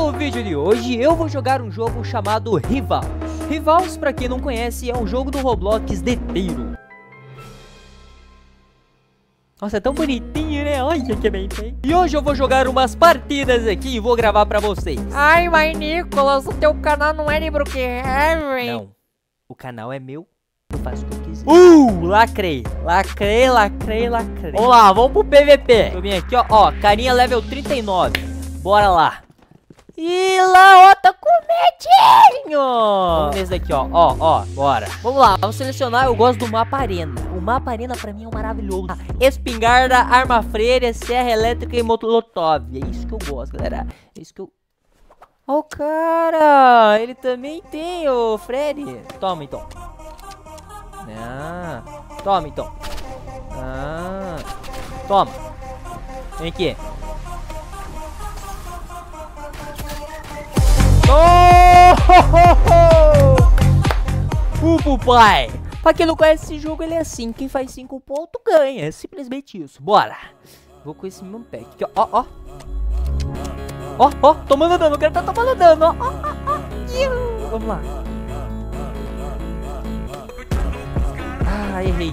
No vídeo de hoje eu vou jogar um jogo chamado Rivals. Rivals, pra quem não conhece, é um jogo do Roblox de tiro. Nossa, é tão bonitinho, né? Olha que bem feito. E hoje eu vou jogar umas partidas aqui e vou gravar pra vocês. Ai, mas Nicolas, o teu canal não é de Brookhaven. Não, o canal é meu, eu faço o que eu quiser. Lacrei. Vamos lá, vamos pro PVP. Eu vim aqui, ó, carinha level 39. Bora lá. E lá, ó, tá com medinho. Vamos nesse daqui, ó, bora. Vamos lá, vamos selecionar, eu gosto do mapa arena. O mapa arena pra mim é um maravilhoso. Espingarda, arma freira, serra elétrica e molotov. É isso que eu gosto, galera. É isso que eu... Ó, o cara, ele também tem, ô Freddy. Toma, então. Toma, então. Toma. Vem aqui. Pai. Pra quem não conhece esse jogo, ele é assim. Quem faz 5 pontos ganha. É simplesmente isso. Bora. Vou com esse mesmo pack aqui, ó. Ó, tomando dano. O cara tá tomando dano, ó. Vamos lá. Ah, errei.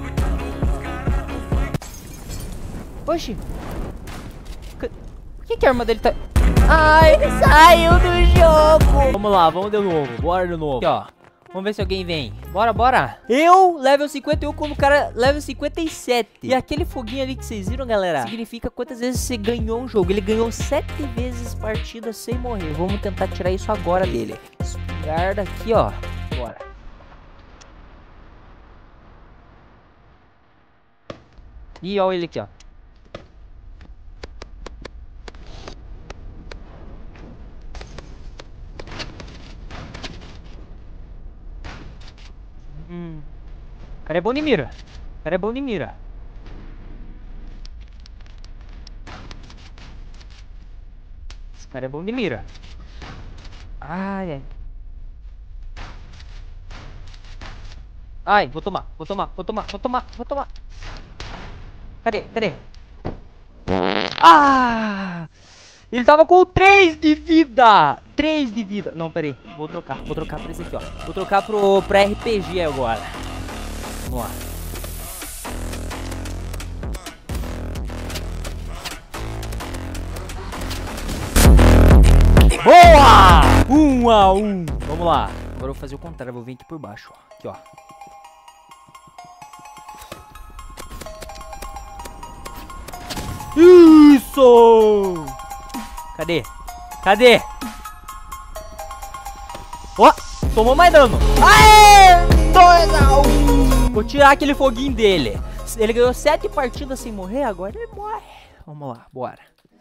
Oxi. Por que a arma dele tá... Ah, ele saiu do jogo. Vamos lá, vamos de novo. Bora de novo. Aqui, ó. Vamos ver se alguém vem. Bora. Eu, level 51, como o cara level 57. E aquele foguinho ali que vocês viram, galera, significa quantas vezes você ganhou um jogo. Ele ganhou 7 vezes partida sem morrer. Vamos tentar tirar isso agora dele. Espingarda aqui, ó. Bora. Ih, olha ele aqui, ó. O cara é bom de mira. Esse cara é bom de mira. Ai. Ai, vou tomar. Cadê? Ah! Ele tava com 3 de vida! Não, peraí. Vou trocar pra esse aqui, ó. Vou trocar pra RPG agora. Vamos lá. Boa! 1 a 1. Vamos lá. Agora eu vou fazer o contrário. Vou vir aqui por baixo, ó. Aqui, ó. Isso! Cadê? Ó, tomou mais dano. Aê! 2 a 1. Vou tirar aquele foguinho dele. Ele ganhou 7 partidas sem morrer, agora ele morre. Vamos lá, bora.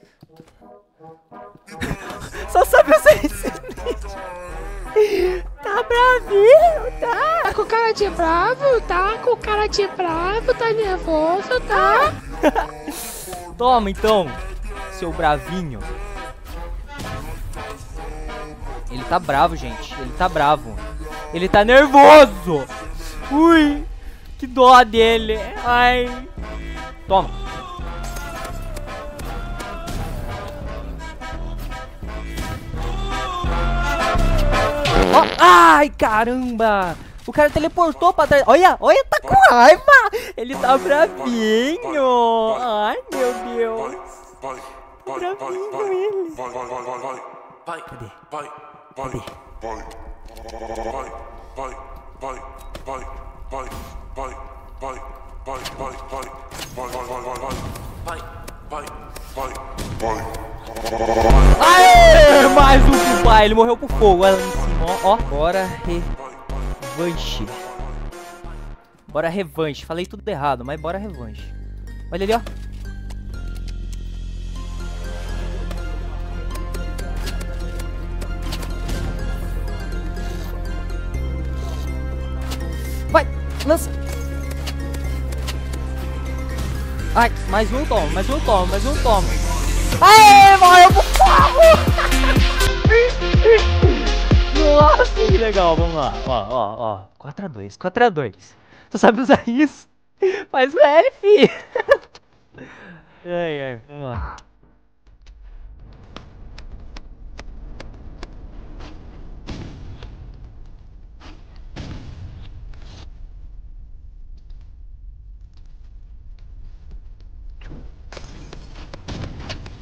Só sabe usar esse vídeo. Tá bravinho, tá? Tá com cara de bravo, tá nervoso, tá? Toma então, seu bravinho. Ele tá bravo, gente. Ele tá nervoso. Ui, que dó dele. Ai. Toma. Oh, ai, caramba. O cara teleportou pra trás. Olha, tá com raiva. Ele tá bravinho. Ai, meu Deus. Bravinho ele. Cadê? Aê, mais um pro pai. Ele morreu pro fogo. Olha lá em cima, ó. Bora revanche. Falei tudo errado, mas bora revanche. Olha ali, ó. Vai, lança. Ai, mais um toma. Aê, morreu pro fogo. Nossa, que legal, vamos lá. Ó. 4 a 2. Tu sabe usar isso? Faz o L, fi. Ai, vamos lá.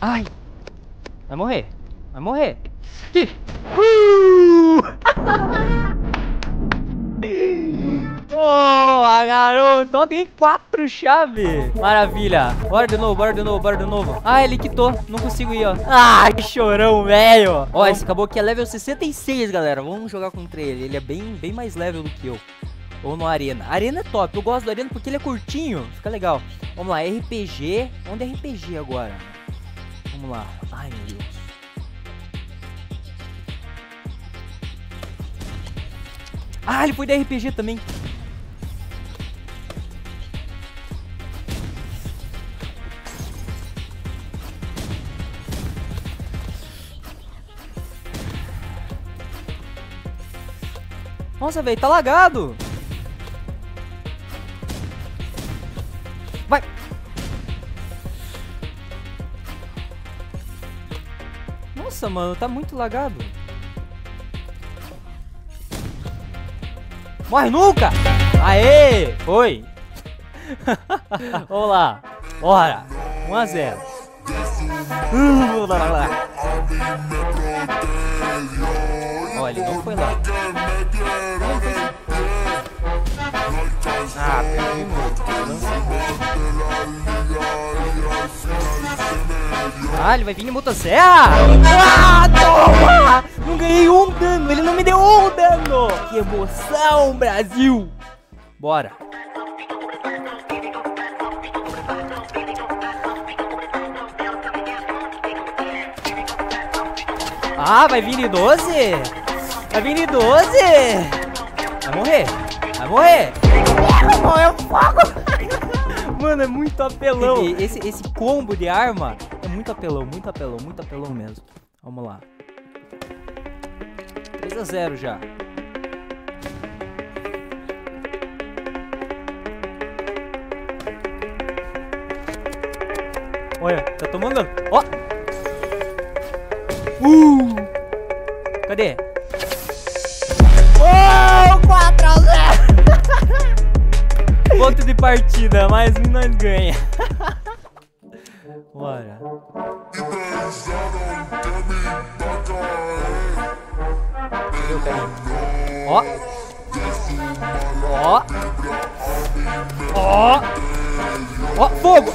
Ai. Vai morrer. Vai morrer. Boa, garoto. Ó, tem 4 chaves. Maravilha. Bora de novo, bora de novo, bora de novo. Ah, ele quitou. Não consigo ir, ó. Ah, que chorão, velho. Ó, esse caboclo aqui é level 66, galera. Vamos jogar contra ele. Ele é bem mais level do que eu. Ou no Arena. Arena é top. Eu gosto do Arena porque ele é curtinho. Fica legal. Vamos lá, RPG. Onde é RPG agora? Vamos lá. Ai, meu Deus. Ah, ele foi da RPG também. Nossa, velho, tá lagado. Vai. Nossa, mano, tá muito lagado. Morre nunca! Aê! Foi! Vamos lá. Bora! 1 a 0. Olha, ele não foi lá. Ah, perdi muito. Ah, ele vai vir em motosserra! Ah, toma! Não ganhei um dano, ele não me deu um dano! Que emoção, Brasil! Bora! Ah, vai vir em 12? Vai vir em 12? Vai morrer! Vai morrer! Morreu fogo! Mano, é muito apelão! Esse combo de arma é muito apelão mesmo. Vamos lá. 3 a 0 já. Olha, tá tomando dano. Ó! Cadê? Oh, 4 a 0! Ponto de partida, mais um nós ganha. Bora. Cadê o carinho? Ó! Ó! Ó! Ó! Fogo!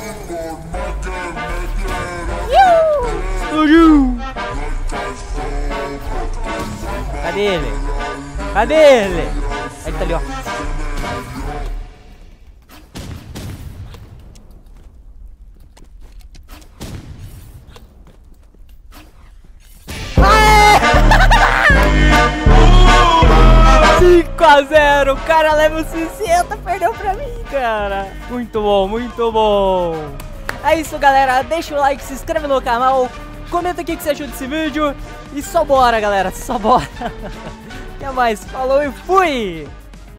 Cadê ele? Cadê ele? Aí ele tá ali, ó. Aê! 5 a 0, o cara level 60 perdeu pra mim, cara. Muito bom, muito bom. É isso, galera. Deixa o like, se inscreve no canal, comenta aqui o que você achou desse vídeo. E só bora, galera, só bora. Até mais, falou e fui!